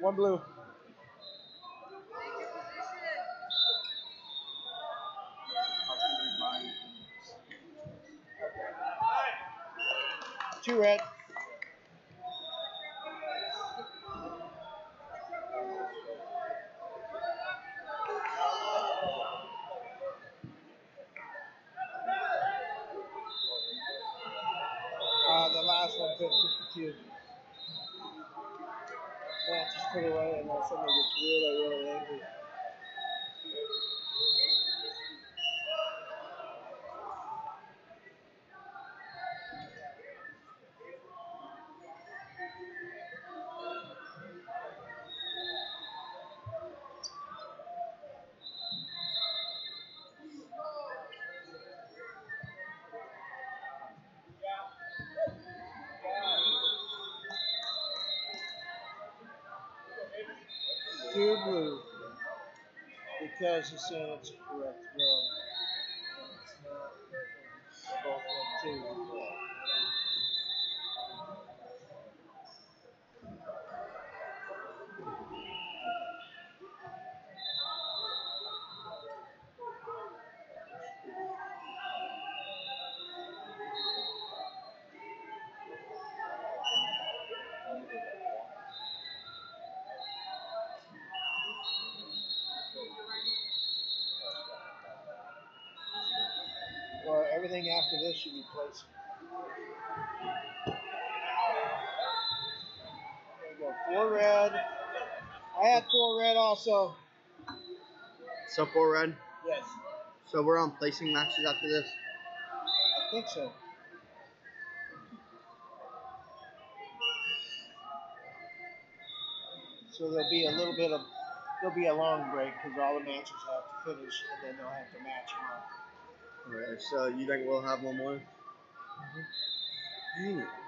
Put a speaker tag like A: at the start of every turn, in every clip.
A: One blue. Two red. The last one, 52. Yeah, just put it away unless somebody gets really angry. Two blue. Because he's saying it's a correct row. It's not. They're both red too. Well, everything after this should be placed. There you go. 4 red. I had 4 red also.
B: So 4 red?
A: Yes.
B: So we're on placing matches after this?
A: I think so. So there'll be a little bit of, there'll be a long break because all the matches have to finish and then they'll have to match them up.
B: Alright, so you think we'll have one more? Dang it.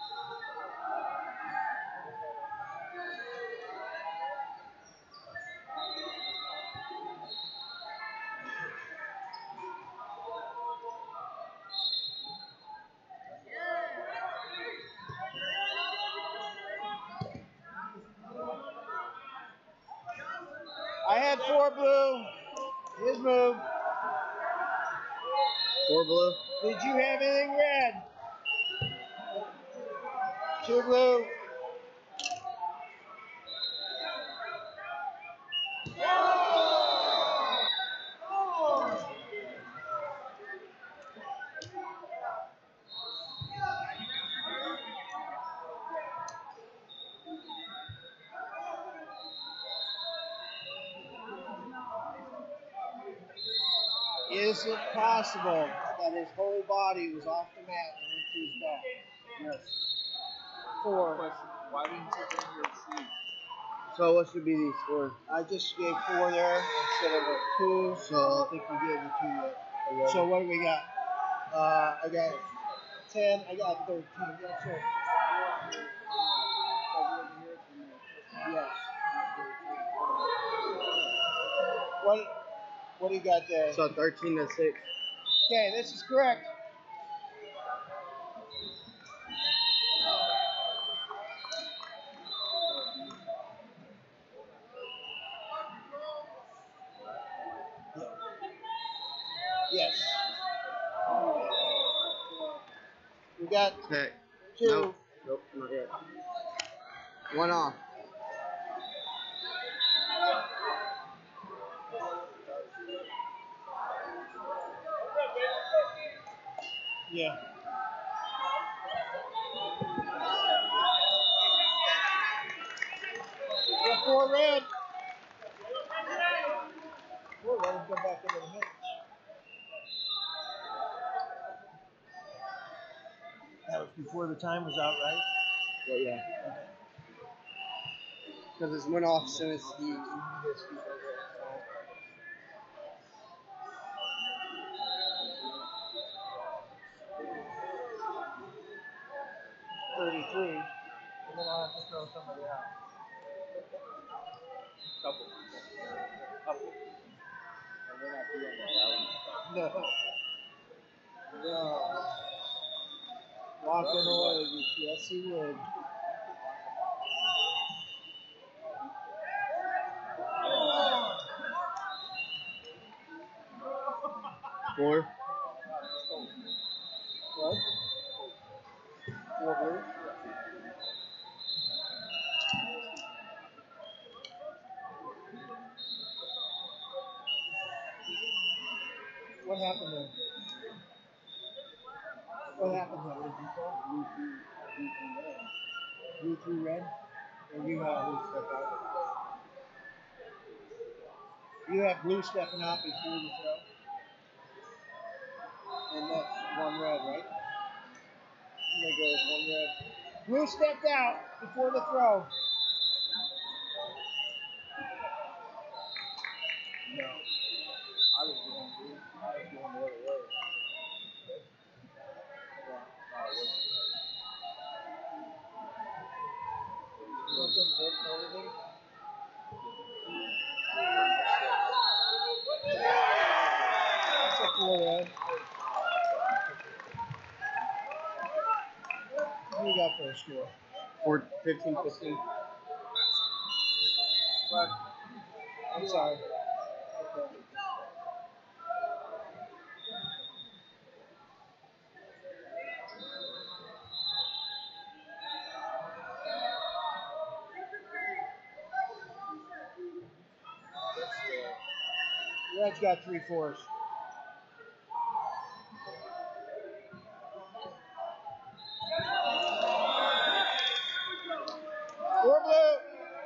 A: I had 4 blue. His move.
B: 4 blue?
A: Did you have anything red? 2 blue. Is it possible that his whole body was off the mat and went to his back?
B: Yes.
A: 4.
C: Why didn't you bring your sheet?
B: So what should be these 4?
A: I just gave 4 there instead of a 2, so I think we gave the 2 yet. So what do we got? I got 10, I got 13. That's it. Yes. What do you got there?
B: So 13 to 6.
A: Okay, this is correct. Yes. We got
B: Okay.
A: 2.
B: Nope. Nope, not yet. 1 off.
A: Yeah. We got 4 red. We'll let him come back into the mix. That was before the time was out, right?
B: Well, yeah. Because it's 1 off as soon as he this.
A: 33. And then I'll have to throw somebody out.
C: Couple. And we're not doing that.
A: No. No. Walking away. Yes, he would.
B: 4.
A: What? 4 blue? What happened there? What happened there? Did you call? Blue through red? Or you have blue step out? You have blue stepping out before the throw? And that's 1 red, right? I'm going to go with 1 red. Blue stepped out before the throw. No. I was going blue. I was going the other way. You don't think red know anything? That's a 4 red. Who you got for a score?
B: 15-15.
A: But, I'm sorry. Okay. Red's got 3 4s. Four blue.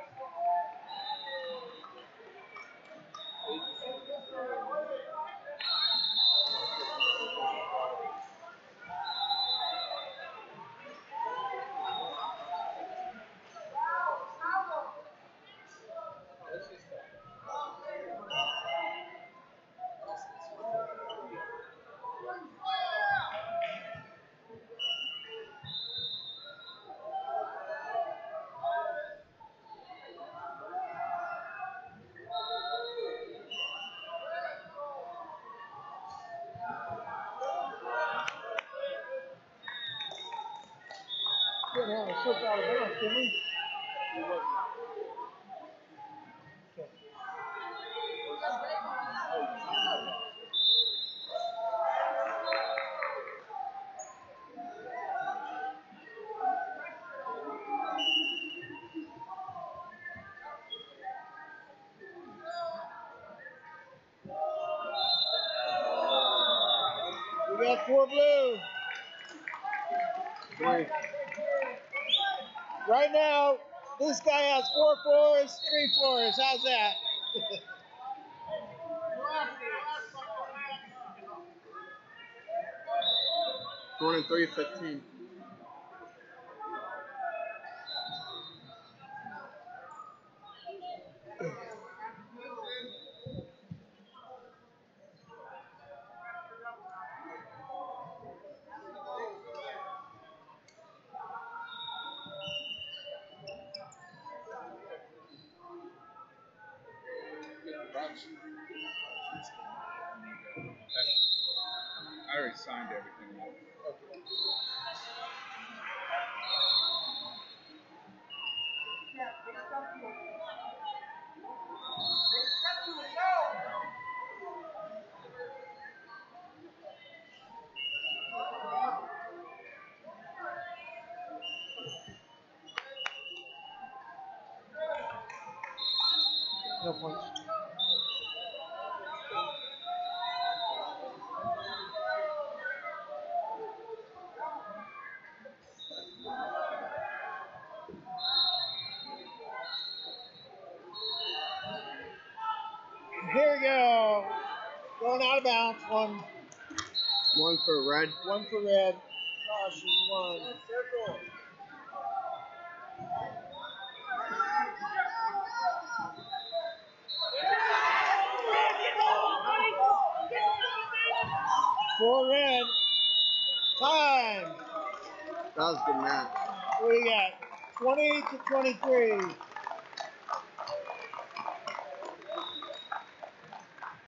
A: Didn't have a slip out of bounds, did we? Okay. We got 4 blue.
B: 3.
A: Right now, this guy has 4 4s, 3 4s. How's that?
B: 23-15.
C: I already signed everything.
A: No points. Here we go. Going out of bounds. 1.
B: 1 for red.
A: 1 for red. Caution 1. Circle. For red. Time.
B: That was a good match.
A: What do you got? 20 to 23.